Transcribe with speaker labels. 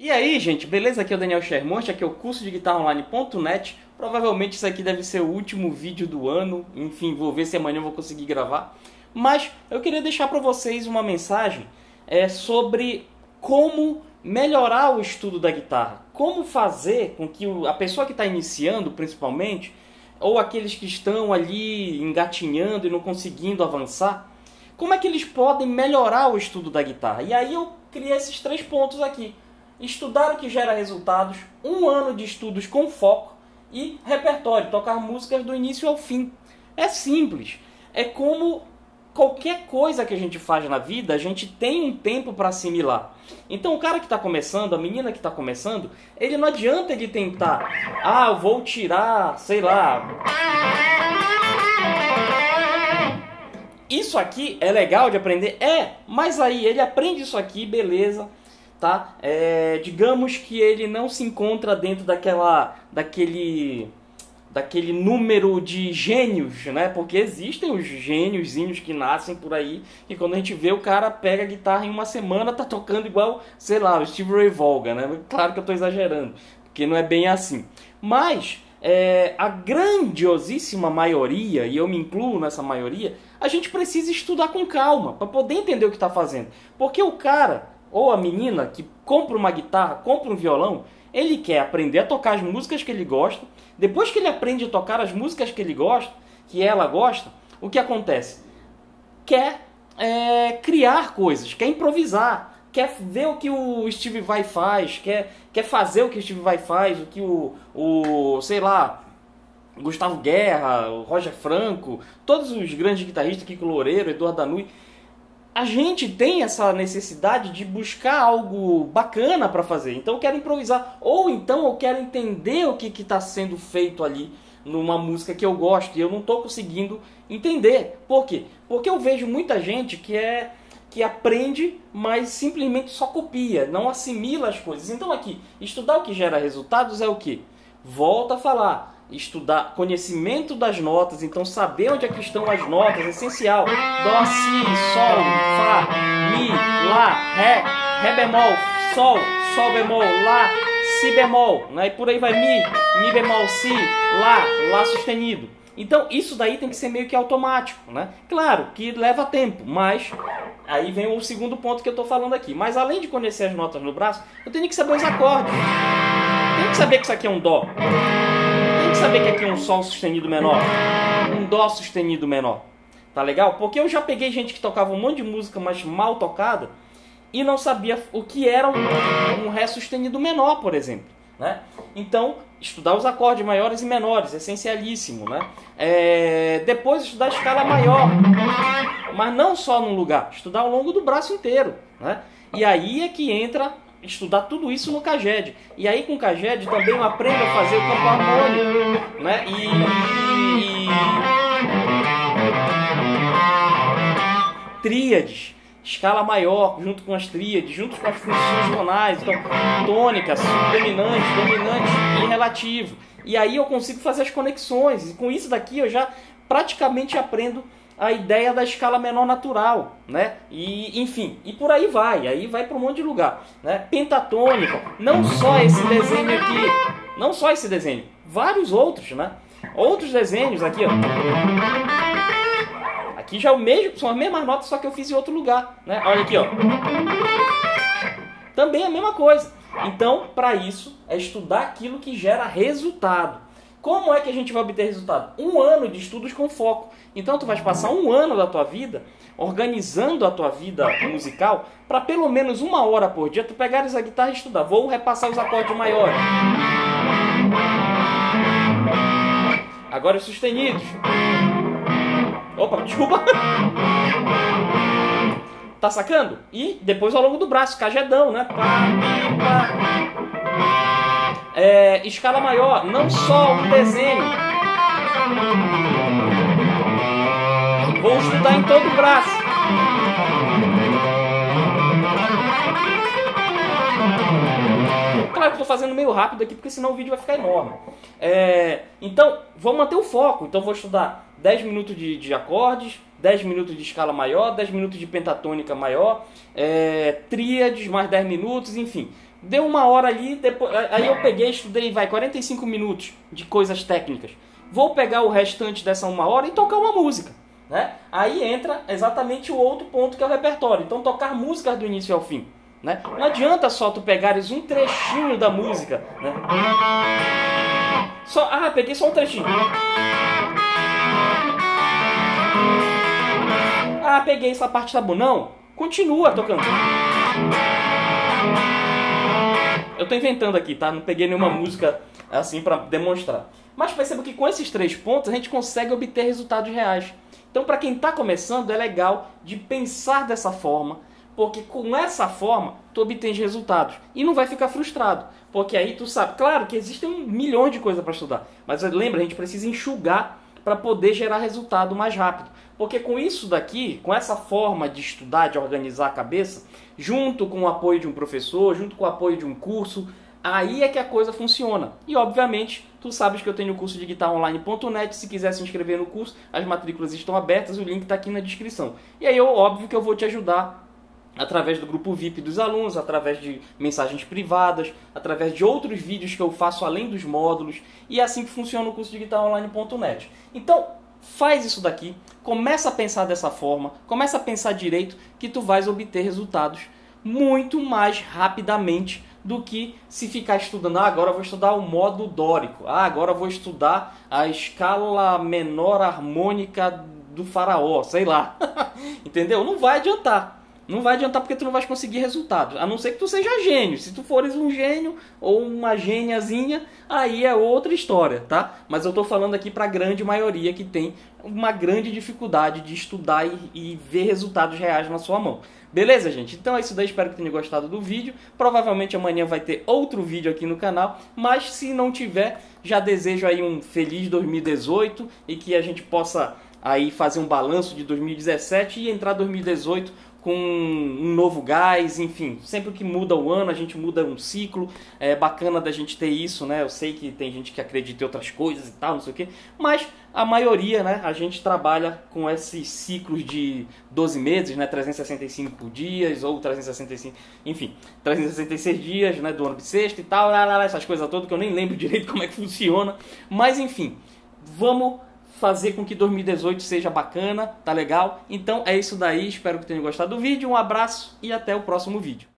Speaker 1: E aí, gente, beleza? Aqui é o Daniel Shermonte, aqui é o curso de guitarraonline.net. Provavelmente isso aqui deve ser o último vídeo do ano, enfim, vou ver se amanhã eu vou conseguir gravar. Mas eu queria deixar para vocês uma mensagem sobre como melhorar o estudo da guitarra. Como fazer com que a pessoa que está iniciando, principalmente, ou aqueles que estão ali engatinhando e não conseguindo avançar, como é que eles podem melhorar o estudo da guitarra? E aí eu criei esses 3 pontos aqui. Estudar o que gera resultados, 1 ano de estudos com foco e repertório, tocar músicas do início ao fim. É simples, é como qualquer coisa que a gente faz na vida, a gente tem um tempo para assimilar. Então o cara que está começando, a menina que está começando, ele não adianta ele tentar, eu vou tirar, sei lá... Isso aqui é legal de aprender? Mas aí ele aprende isso aqui, beleza, tá? Digamos que ele não se encontra dentro daquele número de gênios, né? Porque existem os gêniozinhos que nascem por aí, e quando a gente vê o cara pega a guitarra em uma semana, tá tocando igual, sei lá, o Steve Ray Vaughan, né? Claro que eu tô exagerando, porque não é bem assim. Mas... a grandiosíssima maioria, e eu me incluo nessa maioria, a gente precisa estudar com calma para poder entender o que está fazendo. Porque o cara ou a menina que compra uma guitarra, compra um violão, ele quer aprender a tocar as músicas que ele gosta. Depois que ele aprende a tocar as músicas que ele gosta, que ela gosta, o que acontece? Quer criar coisas, quer improvisar. Quer ver o que o Steve Vai faz, quer fazer o que o Steve Vai faz, o que sei lá, Gustavo Guerra, o Roger Franco, todos os grandes guitarristas, Kiko Loureiro, Eduardo Danui. A gente tem essa necessidade de buscar algo bacana para fazer, então eu quero improvisar, ou então eu quero entender o que está sendo feito ali numa música que eu gosto e eu não estou conseguindo entender. Por quê? Porque eu vejo muita gente que aprende, mas simplesmente só copia, não assimila as coisas. Então aqui, estudar o que gera resultados é o quê? Volta a falar, estudar conhecimento das notas, então saber onde é que estão as notas, é essencial. Dó, si, sol, fá, mi, lá, ré bemol, sol bemol, lá, si bemol, né? E por aí vai mi bemol, si, lá sustenido. Então isso daí tem que ser meio que automático, né? Claro que leva tempo, mas aí vem o segundo ponto que eu estou falando aqui. Mas além de conhecer as notas no braço, eu tenho que saber os acordes. Tenho que saber que isso aqui é um dó. Tenho que saber que aqui é um sol sustenido menor, um dó sustenido menor. Tá legal? Porque eu já peguei gente que tocava um monte de música, mas mal tocada, e não sabia o que era um ré sustenido menor, por exemplo, né? Então, estudar os acordes maiores e menores, essencialíssimo, né? Depois estudar a escala maior, mas não só num lugar, estudar ao longo do braço inteiro, né? E aí é que entra estudar tudo isso no Caged. E aí com o Caged também eu aprendo a fazer o campo harmônico, né? Tríades, escala maior, junto com as tríades, junto com as funções tonais, então tônica, subdominante, dominante e relativo. E aí eu consigo fazer as conexões, e com isso daqui eu já praticamente aprendo a ideia da escala menor natural, né? E enfim, e por aí vai para um monte de lugar, né? Pentatônica, não só esse desenho aqui, não só esse desenho, vários outros, né? Outros desenhos aqui, ó. Aqui já é o mesmo, são as mesmas notas, só que eu fiz em outro lugar, né? Olha aqui, ó. Também a mesma coisa. Então, para isso, é estudar aquilo que gera resultado. Como é que a gente vai obter resultado? 1 ano de estudos com foco. Então, tu vais passar 1 ano da tua vida organizando a tua vida musical para pelo menos 1 hora por dia tu pegares a guitarra e estudar. Vou repassar os acordes maiores. Agora os sustenidos. Opa, desculpa. Tá sacando? E depois ao longo do braço, cagedão, né? Escala maior, não só um desenho. Vou estudar em todo o braço. Claro que estou fazendo meio rápido aqui, porque senão o vídeo vai ficar enorme. Então, vou manter o foco. Então, vou estudar 10 minutos de acordes, 10 minutos de escala maior, 10 minutos de pentatônica maior, tríades, mais 10 minutos, enfim. Deu 1 hora ali, depois, aí eu peguei, estudei, 45 minutos de coisas técnicas. Vou pegar o restante dessa 1 hora e tocar uma música, né? Aí entra exatamente o outro ponto que é o repertório. Então tocar músicas do início ao fim, né? Não adianta só tu pegares um trechinho da música, né? Peguei só um trechinho. Peguei essa parte, tá bom. Não, continua tocando. Eu tô inventando aqui, tá? Não peguei nenhuma música assim pra demonstrar. Mas perceba que com esses 3 pontos a gente consegue obter resultados reais. Então, para quem tá começando, é legal de pensar dessa forma, porque com essa forma tu obtém resultados e não vai ficar frustrado, porque aí tu sabe, claro que existem milhões de coisas para estudar, mas lembra, a gente precisa enxugar para poder gerar resultado mais rápido. Porque com isso daqui, com essa forma de estudar, de organizar a cabeça, junto com o apoio de um professor, junto com o apoio de um curso, aí é que a coisa funciona. E obviamente, tu sabes que eu tenho o curso de guitarraonline.net, se quiser se inscrever no curso, as matrículas estão abertas, o link está aqui na descrição. E aí, óbvio que eu vou te ajudar através do grupo VIP dos alunos, através de mensagens privadas, através de outros vídeos que eu faço além dos módulos, e é assim que funciona o curso de guitarraonline.net. Então, faz isso daqui, começa a pensar dessa forma, começa a pensar direito que tu vais obter resultados muito mais rapidamente do que se ficar estudando, agora eu vou estudar o modo dórico, agora eu vou estudar a escala menor harmônica do faraó, sei lá. Entendeu? Não vai adiantar. Não vai adiantar porque tu não vais conseguir resultados, a não ser que tu seja gênio. Se tu fores um gênio ou uma gêniazinha, aí é outra história, tá? Mas eu tô falando aqui para a grande maioria que tem uma grande dificuldade de estudar e ver resultados reais na sua mão. Beleza, gente? Então é isso daí, espero que tenha gostado do vídeo. Provavelmente amanhã vai ter outro vídeo aqui no canal, mas se não tiver, já desejo aí um feliz 2018 e que a gente possa aí fazer um balanço de 2017 e entrar 2018 com um novo gás, enfim, sempre que muda o ano, a gente muda um ciclo, é bacana da gente ter isso, né? Eu sei que tem gente que acredita em outras coisas e tal, não sei o quê, mas a maioria, né, a gente trabalha com esses ciclos de 12 meses, né, 365 dias ou 365, enfim, 366 dias, né, do ano bissexto e tal, essas coisas todas que eu nem lembro direito como é que funciona, mas enfim, vamos fazer com que 2018 seja bacana, tá legal? Então é isso daí, espero que tenham gostado do vídeo, um abraço e até o próximo vídeo.